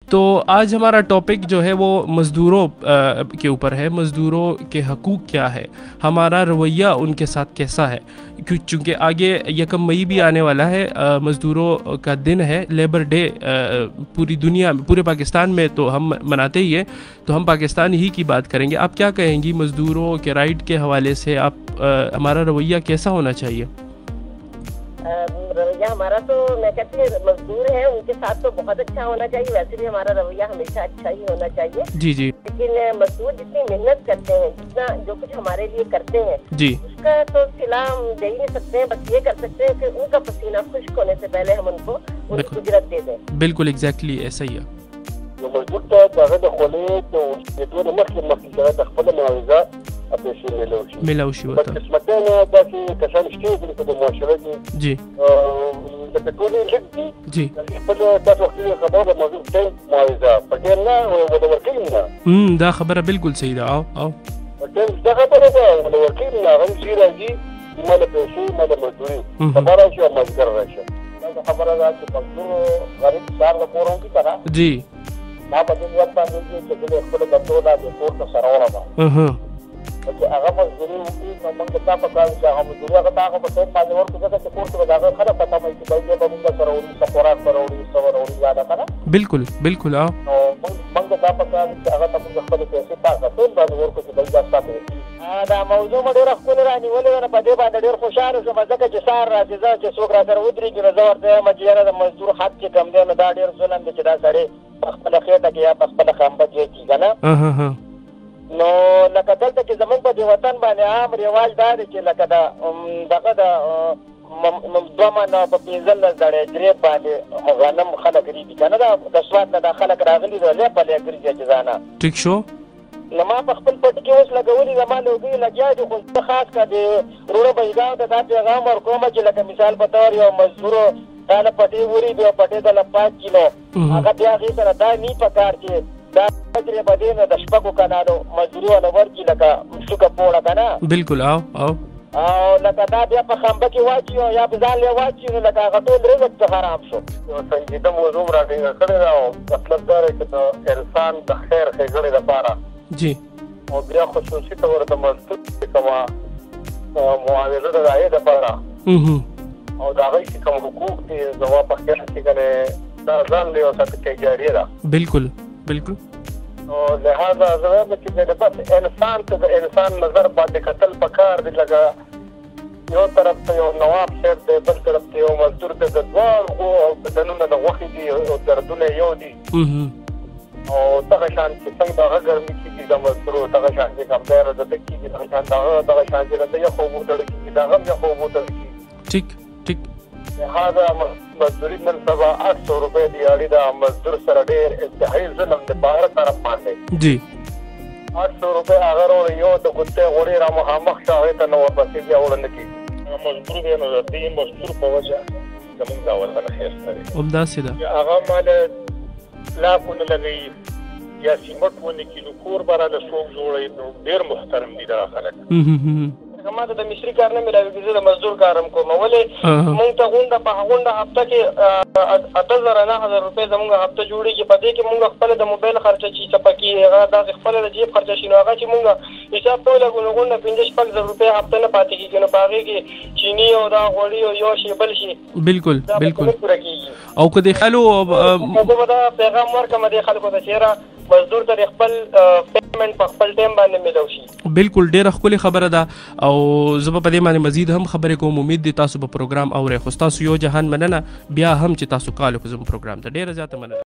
तो आज हमारा टॉपिक जो है वो मज़दूरों के ऊपर है। मज़दूरों के हकूक़ क्या है, हमारा रवैया उनके साथ कैसा है, चूँकि आगे 1 मई भी आने वाला है, मज़दूरों का दिन है, लेबर डे पूरी दुनिया में, पूरे पाकिस्तान में तो हम मनाते ही है, तो हम पाकिस्तान ही की बात करेंगे। आप क्या कहेंगी मज़दूरों के राइट के हवाले से, हमारा रवैया कैसा होना चाहिए? रवैया हमारा तो मैं कहती हूँ मजदूर है उनके साथ तो बहुत अच्छा होना चाहिए। वैसे भी हमारा रवैया हमेशा अच्छा ही होना चाहिए। जी जी। लेकिन मजदूर जितनी मेहनत करते हैं, जितना जो कुछ हमारे लिए करते हैं जी, उसका तो सिला हम दे ही नहीं सकते हैं। बस ये कर सकते हैं कि उनका पसीना खुश्क होने से पहले हम उनको उनकी उजरत दे दें। बिल्कुल एग्जैक्टली ऐसा ही है। مزدور ته دغه د خولې د دوه مخکې سره د خپل معاوضه پیسې ملاو شي وته قسمتونه داسې کسان شته چې د معاشره کې جی د ټولې لږ دي جی خپل تاسو وختي خبره د موضوع ته معاوضه پټه نه او د ورکې دا خبره بالکل صحیح ده. او دا خبره ده د ورکې نه هم شي راځي مال پیسې مال مزدوري خبره شي او مزدور راشي. دا خبره ده چې مزدور غریب کار د کورو کې کنه جی ما په دې وخت باندې چې د خپل د ټوله د کور ته سره ورغله چې هغه مزدوري وکړي نو موږ ته په کار چې هغه مزدوري هغه هغه په څیر باندې ورته ځکه چې کور ته هغه خلک پته مې چې باید به موږ سره وري سپورات سره وري سره وري یاد کړه. بالکل بالکل. نو موږ ته په کار چې هغه ته خپل پیسې پاکه ټول باندې ورکو چې باید تاسو دا موضوع مې ډېر خپل رانیولې نه په دې باندې ډېر خوشاله شوم ځکه چې سار راځي چې څوک را سره ودرېږي نو زه ورته وایم چې یاره د مزدور حق چې کم دی نو دا ډېر ظلم دی چې دا سړی په خپله خېټه کې یا په خپله خامبه ځای کي که نه. نو لکه دلته کې زمونږ په دې وطن باندې عام رواج دا دی چې لکه دغه د 2 منه په 15 زړې درې باندې غنم خلک ریبي که نه د سوات نه دا خلک راغلي دي لې په لې ګرځي جزانه ټیک شو. نو ما په خپل پټ کې اوس لګولي زما لوګي لګیا دي خو زه خاص که د وروڼه بهیګانو ته دا پیغام ورکوم چې لکه مثال په طور یو مزدور دا له پټې وریبي او پټې ته له 5 کیلو هغه بیا هغې سره دا نی په کار چې دا اجرې به دې نه د 6 کلانو مزدوري ونه ورکړي لکه شوکه پوړه که نه. بالکل. او لکه دا بیا په خامبه کې واچي او یا په ځان لی واچي نو لکه هغه ټول رزق ته حرام شو. یو سنجیده موضوع م راټینګه کړې ده او مطلب دا دی چې د انسان د خیر ښېګڼې دپاره جی او بیا خصوصي طور د مزدور چې کومه معاوضه ده د هغې دپاره او د هغوی چې کوم حقوق دي زما په خیال کې کنې دا ځان له یو صدقه جاریه ده. بالکل بالکل. نو لهذا زه وایم چې بس انسان ته د انسان نظر باندې کتل پکار دي. لکه یو طرف ته یو نواب صاحب دی، بل طرف ته یو مزدور دی، د دواړو بدنونه د غوښې دي او دردونه یو دي او دغه شان چې څنګه دغه ګرمي کېږي د مزدورو دغه شان چې کمپیر د ده کېږي دغه شان دغه شان چې د یخو اوبو تړل کېږي د هغه هم یخو اوبو تړل کېږي. ټیک ټیک. لهذا مزدوري نن سبا 800 روپۍ دیاړي د مزدور سره ډېر انتهایي ظلم دی په هر طرف باندې. جی 800 روپۍ هغه وروړي یو د ګوتې غوړې را مخامخ شه هغې ته نه ورپسې بیا وړه نه کېږي. مزدور دی نو د دې مزدور په وجه زمونږ دا وطن ښایسته دی. همداسې ده. هغه ماله لاکونه لګوي یا سیمټ ونکړي نو کور به راله څوک جوړوي نو ډېر محترم دي دغه خلک. ما ته د مصري کار نه ملاوېږي، زه د مزدور کار هم کوم. ولې مونږ ته غونډه په غونډه هفته کې 8000 9000 روپۍ زمونږ هفته جوړېږي. په دې کې مونږ خپله د موبایل خرچه چې څه پکې هغه داسې خپله د جیب خرچه شي نو هغه چې مونږ حساب ته ولګو نو غونډه 5-6 روپۍ هفته نه پاتې کېږي. نو په هغې کې چیني او دا غوړي او یو شي بل شي بالکل بالکل پوره کېږي. او که د خلکو زه به دا پیغام ورکړم دې خلکو ته چې یاره مزدور ته د خپل پیمنټ په خپل ټایم باندې میلاو شي. بالکل ډېره ښکلې خبره ده او زه به په دې باندې مزید هم خبرې کوم. امید دی تاسو به پروګرام اورئ. خو ستاسو یو جهان مننه بیا هم چې تاسو کال وکړئ زموږ پروګرام ته. ډېره زیاته مننه.